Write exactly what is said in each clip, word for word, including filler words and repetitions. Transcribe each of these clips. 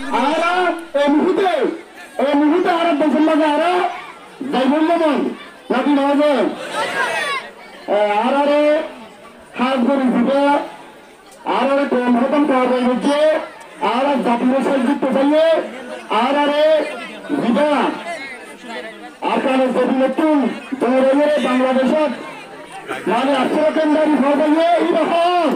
আরা এই মুহূর্তে এই মুহূর্তে আরো দেশের মাঝে আরো যাইবেন যেমন নাকি নয় আর আরে হাত করে দিবে আর আরে কম রকম পাওয়া যায় হচ্ছে আর জাতীয় সংযুক্ত চাইয়ে আর আরে দিবা আর কারণ যদি নতুন দৌড়ে বাংলাদেশত মানে আশ্রয় কেন্দ্রারি পাওয়া যায় ইরকম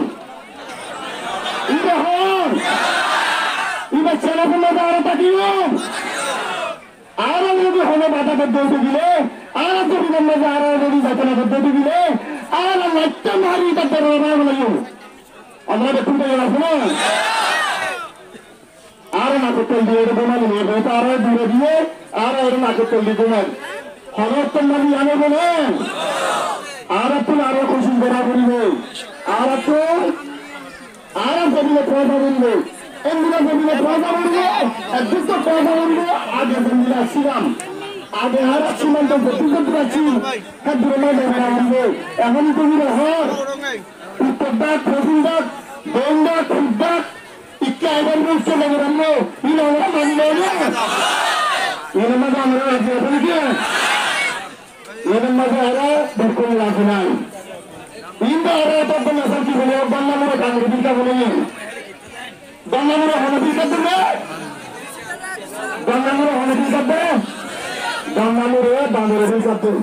ইরকম এবার ছেলেপুর মধ্যে আরো তাকিও আরো যদি হলে বাধা পদ্ধতি দিলে আর যদি মধ্যে আরো যদি যাতনা পদ্ধতি দিলে আর লাইটটা মারি তারপর লাগলো আমরা দেখুন তো আছে না আর নাকের তেল দিয়ে বোমালি নিয়ে গেছে আরো দূরে দিয়ে আর ওর নাকের তেল দিয়ে বোমাল খবর তো মারি আনে বলেন আর তো আরো খুশি করা করিবে আর তো আর জমিনে পয়সা বলবে এমনি জমিনে পয়সা বলবে একদিন তো পয়সা বলবে আগে জমিনে আসছিলাম আগে আর সীমান্ত গতি করতে পারছি হ্যাঁ দূরে বলবে এখন তুমি হর উত্তর ডাক পশ্চিম ডাক দোন ডাক পূব ডাক ইচ্ছা এবার বলছে লাগে রান্না ইন আমরা মানবে না এর মাঝে আমরা এখন কি এর মাঝে আরো দেখুন লাগে নাই ইন্দা আরো তত না কি বলে বাংলা মনে কাঙ্গে দিকা বলে বাংলা মনে হনে দিকা দেবে বাংলা মনে হনে দিকা দেবে বাংলা মনে বাংলা দিকা দেবে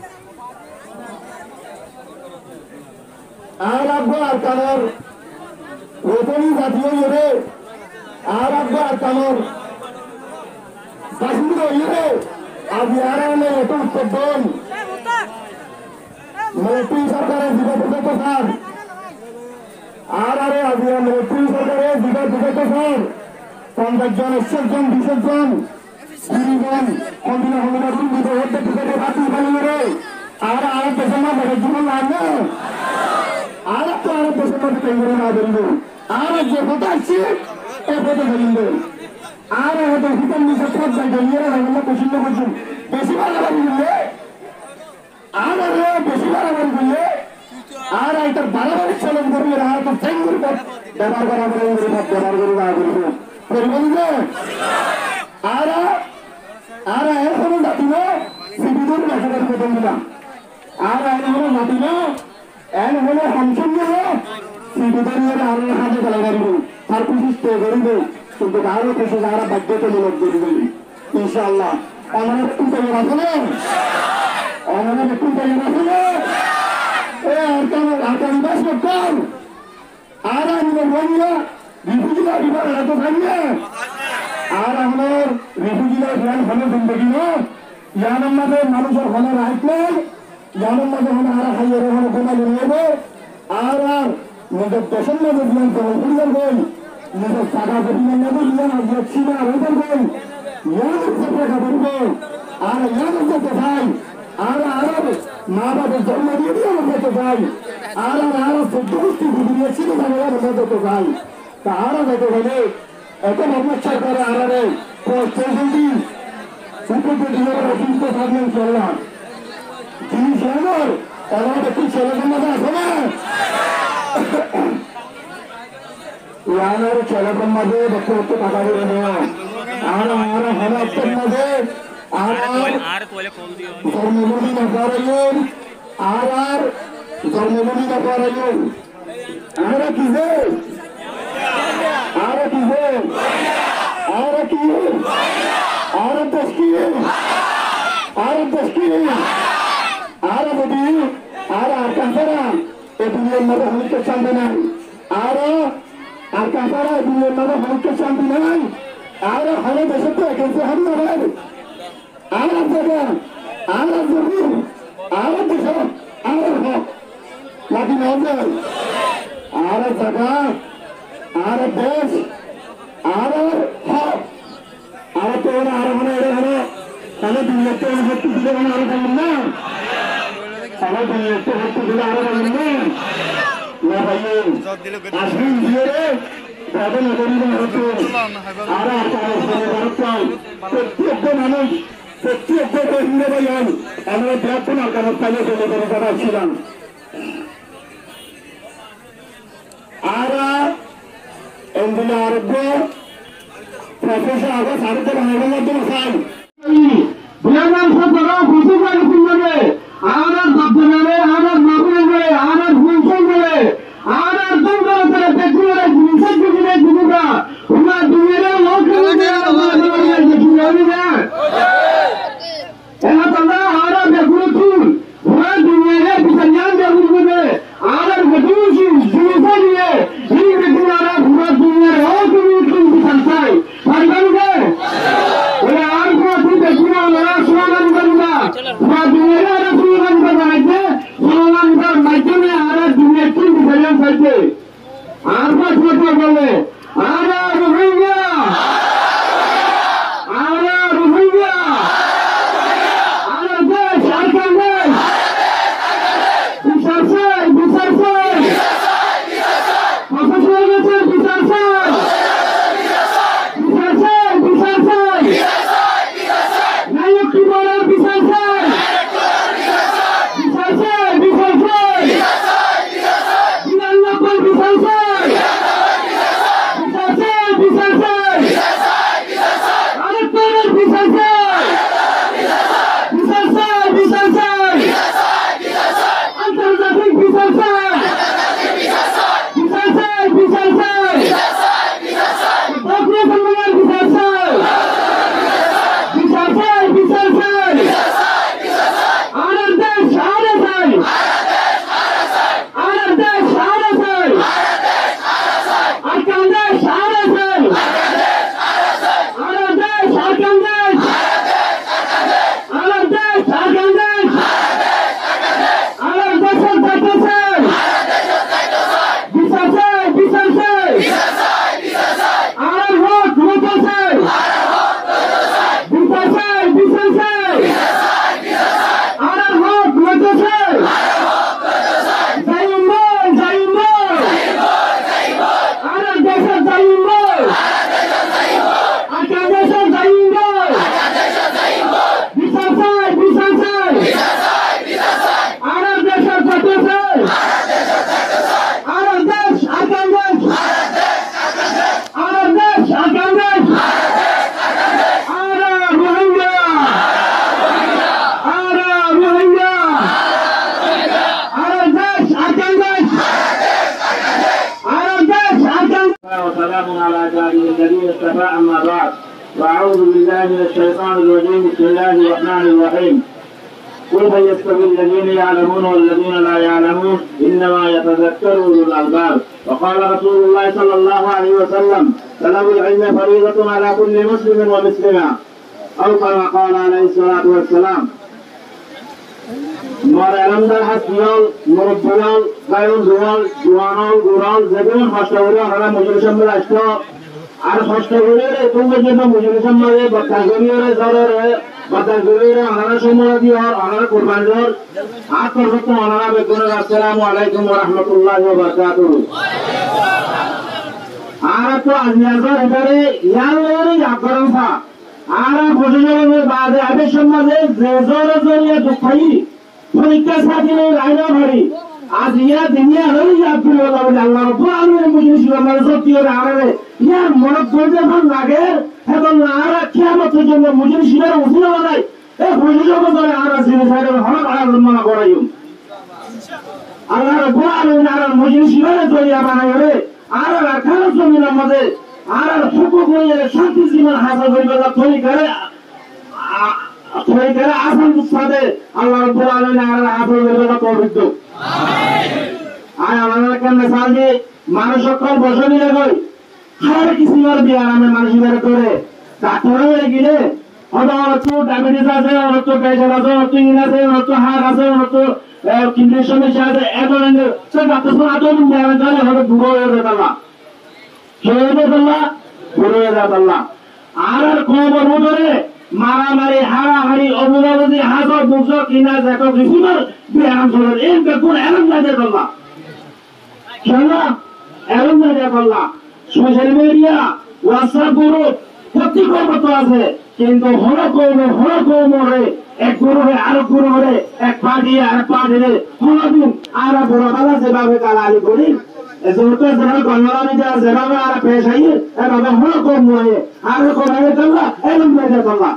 আর আব্বা আর কামর রোপণী জাতীয় ইয়ে আর আব্বা আর কামর কাশ্মীর ইয়ে আজ আর এত উৎপাদন মিলিটারি সরকারের দিকে দিকে স্যার আর আরে আজ মিলিটারি সরকারের দিকে দিকে স্যার পঞ্চাশ জন একশো জন দুশো জন কুড়ি জন কন্টিনা হমিনা দিকে হতে টিকেটে বাতিল বানিয়ে আর আর দেশের মা বড় জীবন লাগে আর তো আর দেশের মধ্যে কেন্দ্র না বলব আর যে কথা আছে এ কথা বলব আর হয়তো হিতাম নিচে সব জায়গায় নিয়ে রাখলে পছন্দ করছেন বেশি ভালো বললে আর বেশি বাড়াবাড়ি করলে আর এইটার বাড়াবাড়ি চলন করলে আর তো চেঙ্গুর ব্যবহার করা বলে ব্যবহার করে না করবো করবেন যে আর আর এখনো জাতিল সিবিদুর লেখাটার বেতন দিলাম আর এন হলো জাতিল এন হলো হামসন সিবিদুর আরো হাতে ফেলা পারব তার পুলিশ পে করিব কিন্তু আরো কিছু যারা বাধ্যতামূলক করবে ইনশাআল্লাহ আমাদের একটু তৈরি আছে না আমাদের একটু তৈরি আছে না এ আর কেমন আগামী বাস করতাম আর আমাদের বন্ধুরা রিফিউজিরা বিভাগ এত থাকবে আর আমাদের রিফিউজিরা জ্ঞান হলে জিন্দগি না ইয়ান আমাদের মানুষের হলে রাইট নেই ইয়ান আমাদের হলে আর হাইয়ের হলে গোমালি নেবে আর আর নিজের দেশের মধ্যে জ্ঞান পরিবার বই নিজের টাকা পরিমাণ নেবে জ্ঞান আর সীমা রোধের বই ইয়ানের টাকা বলব আর ইয়ানের যেতে চাই আর আরব মা বাবার জন্ম দিয়ে দিয়ে আমরা যেতে চাই আর আর আরব চোদ্দ গোষ্ঠী ঘুরিয়ে ছিল আমরা যেতে চাই তা আরো যেতে হলে এত ভাবনা সরকার আরারে পঁয়ষট্টি উপস্থিত অসুস্থ থাকলেন চললাম জিনিস আমার আমার একটু ছেলেদের মধ্যে আছে না আমার ছেলেদের মাঝে দেখতে একটু টাকা করে নেওয়া আর আমার হনাত্তর মাঝে আর আর জন্মভূমি না করাইন আর আর জন্মভূমি না করাইন আর কি যে আর কি যে আর কি আর দেশ কি আর দেশ কি আর যদি আর আর কাছাড়া এ দুনিয়ার মধ্যে হলিকে শান্তি নাই আর আর কাছাড়া এ দুনিয়ার মধ্যে হলিকে শান্তি নাই আর হলে দেশে তো একেছে হাম না ভাই আর জায়গা আর জমি আর দেশ আর হক লাগি না যায় আর জায়গা আর দেশ আর হক আর তো আর মানে এটা হলো তাহলে দুনিয়াতে ভর্তি দিলে মানে আরো বলবেন না তাহলে দুনিয়াতে ভর্তি দিলে আরো বলবেন না না ভাই আসবেন দিয়ে রে প্রবলেম করিবে হতো আর প্রত্যেক মানুষ প্রত্যেক হিন্দু ভাই আমরা ব্যাপন আর কারণ তাহলে চলে করে তারা ছিলাম আর এমদিনে আরোগ্য ফসল আবার সারিতে বানানোর মাধ্যমে চাই বিয়ানার সরকার খুশি করে কিনবে আর ভাবতে পারে আর মাপুরে করে আর ফুলফল করে আর দরকার করে পেট্রোলের জিনিসের দিকে দিবা ওনা দুনিয়ার লোক দেখি যাবে না এলা তালা আর বেগুন তুল ওনা দুনিয়ার বিশাল বেগুন করে আর বেগুন জিনিস দিয়ে এই বেগুন আর পুরো দুনিয়ার লোক তুমি বিশাল চাই পারবেন না ওরা আর পুরো বেগুন আর সোনার করবা পুরো দুনিয়ার আর সোনার করবা আছে সোনার করার মাধ্যমে আর দুনিয়ার কি বিশাল চাইছে আর পাঁচ বছর বলে আর রোহিঙ্গা আর রোহিঙ্গা আর দেশ আর কাঙ্গেশ বিচার চাই বিচার চাই প্রশাসনের কাছে বিচার চাই বিচার চাই বিচার চাই নায়ক কি বলার বিচার চাই বিচার চাই বিচার চাই বিরানব্বই বিচার চাই বিচার চাই বিচার চাই আরেকবারের বিচার চাই বিচার চাই বিচার চাই আন্তর্জাতিক বিচার চাই বিচার চাই বিচার চাই প্রক্রিয়া সম্মেলনের বিচার চাই বিচার চাই বিচার চাই আর দেশ আর চাই আর দেশ আর চাই আর কান্দেশ আর চাই আর দেশ আর কান্দেশ আর দেশ আর কান্দেশ আর দেশের যাইতে চাই বিচার চাই বিচার চাই আর ভোট হতে চাই বিচার চাই বিচার চাই আর ভোট হতে চাই যাইম বল যাইম বল আর দেশের যাইম বল আর কান্দেশের যাইম বল বিচার চাই বিচার চাই আর দেশের যাইতে চাই আর দেশ আর কান্দেশ আর দেশ আর কান্দেশ আর রোহিঙ্গা আর রোহিঙ্গা আর দেশ আর কান্দেশ আর দেশ আর কান্দেশ وسلام على عباده الذين اصطفى أما بعد وأعوذ بالله من الشيطان الرجيم بسم الله الرحمن الرحيم قل هل يستوي الذين يعلمون والذين لا يعلمون إنما يتذكر أولو الألباب وقال رسول الله صلى الله عليه وسلم طلب العلم فريضة على كل مسلم ومسلمة أو كما قال عليه الصلاة والسلام মর এলমদার হাসিয়াল মুরব্বিয়াল গায়ন জোয়াল জোয়ানাল গোরাল যেগুন হস্তগরি আমরা মজুরি সম্মেল আসত আর হস্তগরির তুমি যেটা মজুরি সম্মেলে বাতাগরির জররে বাতাগরির আমরা সম্মেল দিওর আমরা কুরবান দিওর আর করত আমরা বেগুন আসসালামু আলাইকুম ওয়া রাহমাতুল্লাহি ওয়া বারাকাতুহু আর তো আজিয়াজর এবারে ইয়ালের ইয়াকরন সা আর প্রশাসনের বাদে আবে সমাজে যে জরে জরিয়ে দুখাই পরীক্ষা সাথে রাইনা ভারি আজ ইয়া দুনিয়া হলি আব্দুল ওয়ালা বলে আল্লাহ রাব্বুল আলামিন মুজলিস আমার সত্যি করে আরে ইয়া মনে করতে ভালো লাগে এবং আর কিয়ামতের জন্য মুজলিসের উঠে বানাই এই মুজলিসের করে আর আসলে সাইরে হল আর মনে করাইও আল্লাহ রাব্বুল আলামিন আর মুজলিসের তৈরি বানাই রে আর রাখার জমিনের মধ্যে আর হুকুম হয়ে শান্তি জীবন হাসিল করিবার তৈরি করে তৈরি করে আসান সাথে আল্লাহ রাব্বুল আলামিন আর হাসিল করিবার তৌফিক দাও আয় আমাদের কেমনে সালজি মানুষ সকল বসে নিলে কই হার কিসিমার বিয়ার আমি মানুষ বের করে ডাক্তার হয়ে গেলে হয়তো হয়তো ডায়াবেটিস আছে হয়তো প্রেশার আছে হয়তো ইন আছে হয়তো হার্ট আছে হয়তো কিডনির সমস্যা আছে এ ধরনের সে ডাক্তার সাথে আদৌ বিয়ার গেলে হয়তো দূর হয়ে যেতে পারলা হয়ে যেতে পারলা দূর হয়ে যেতে পারলা আর আর খবর ধরে মারামারি হারাহারি অবুদাবুদি হাজার দুশো কিনা দেখো কিসিমার বিয়ার চলে এই বেগুন এরম যাইতে পারলা কেন এরম যাইতে পারলা সোশ্যাল মিডিয়া হোয়াটসঅ্যাপ গ্রুপ প্রতি কর্মত আছে কিন্তু হর কৌমে হর কৌমরে এক গ্রুপে আরেক গ্রুপে এক পার্টি আরেক পার্টিরে কোনদিন আর বড় বালা যেভাবে গালালি করি এজোটো যেন গণরানি দেওয়া যেভাবে আর পেশ আইয়ে এভাবে হলো কম নয় আর কম আগে চললা এরম মেজে চললা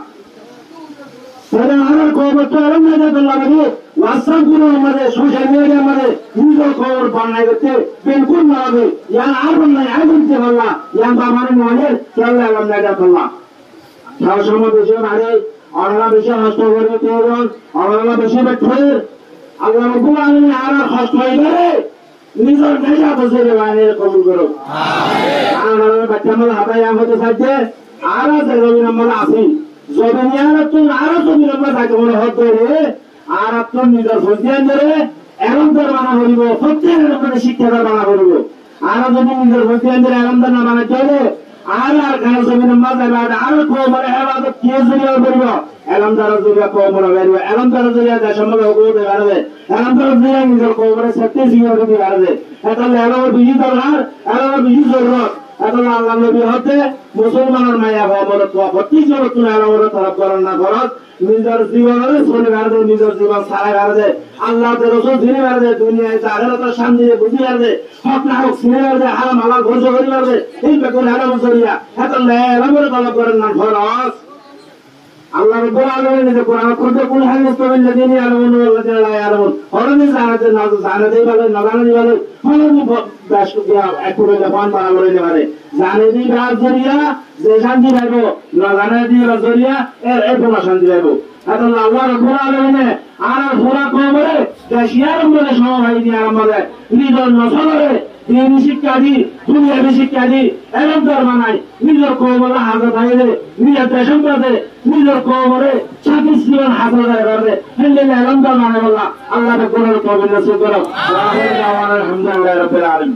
সেটা আর কম তো এরম মেজে চললা মানে হোয়াটসঅ্যাপ গুলো আমাদের সোশ্যাল মিডিয়া আমাদের নিজের খবর বানাই করতে বিলকুল না হবে ইয়ান আর বানাই আর বলতে পারলা ইয়ান বাবার মনে চললে এরম মেজে চললা সবসময় বেশি মারে অনলা বেশি নষ্ট করবে প্রয়োজন অনলা বেশি বেঠের আল্লাহ রাব্বুল আলামিন আর কষ্ট হইবে নিজের নেশা বসে বানিয়ে কবুল করো আমিন আর বাচ্চাদের হাতে আম হতে সাথে আর আছে রবি নম্বর আছে জমিয়ার তো আর জমি নম্বর থাকে মনে হতে রে আর আপনার নিজের সন্তান ধরে এরম তোর বানা করিব প্রত্যেকের উপরে শিক্ষা বানা করিব আর যদি নিজের সন্তান ধরে এরম না বানা চলে আর আর কারো জমি নম্বর যাবে আর কোমরে হেবাদত কে জুড়িয়ে করিব এরম দ্বারা জুড়িয়ে কোমরে বেরবে এরম দ্বারা জুড়িয়ে দেশ সম্বন্ধে হকুতে পারবে এরম দ্বারা জুড়িয়ে নিজের কোমরে সত্যি জিজ্ঞাসা করতে পারবে এটা এরম বেশি দরকার এরম বেশি জরুরত এখন আল্লাহ নবী হতে মুসলমানের মায়া ভাবরত প্রতি জগৎ এরম তরফ করেন না খরচ নিজের জীবনের চলে বেড়াবে নিজের জীবন সারা বেড়াবে আল্লাহ রসুল চিনে বেড়াবে দুনিয়ায় আখেরাতের শান্তি বুঝে বেড়াবে হক না হোক চিনে বেড়াবে হারাম হালাল ঘোষ করে বেড়াবে এই বেকুল হারাম জরিয়া এখন এরমের তলব করেন না খরচ আল্লাহ রাব্বুল আলামিন যে কোরআন করতে কোন হাদিস তো الذين يعلمون والذين لا يعلمون হরনি জানাতে না জানাতে বলে না জানাতে বলে হরনি বাস দিয়া একটুরে জবান বাড়া বলে পারে জানে দি রাজ জরিয়া যে শান্তি পাবো না জানে দি রাজ জরিয়া এর এত না শান্তি পাবো এখন আল্লাহ রাব্বুল আলামিন আর পুরা কবরে দেশিয়ার মধ্যে সময় দিয়ে আমাদের নিজের নসলরে দিন শিক্ষা দি দুনিয়াবি শিক্ষা দি এরম ধর্ম নাই নিজের কবরে হাজার ভাইরে নিজের দেশম কাছে নিজের কবরে চাকরি জীবন হাজার ভাইরে হেলে এরম ধর্ম মানে বললা আল্লাহ কোরআন কবর নসিব করো আলহামদুলিল্লাহ রাব্বিল আলামিন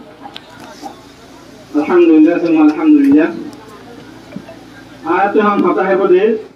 আলহামদুলিল্লাহ আলহামদুলিল্লাহ আয়াতে हम पता है बोले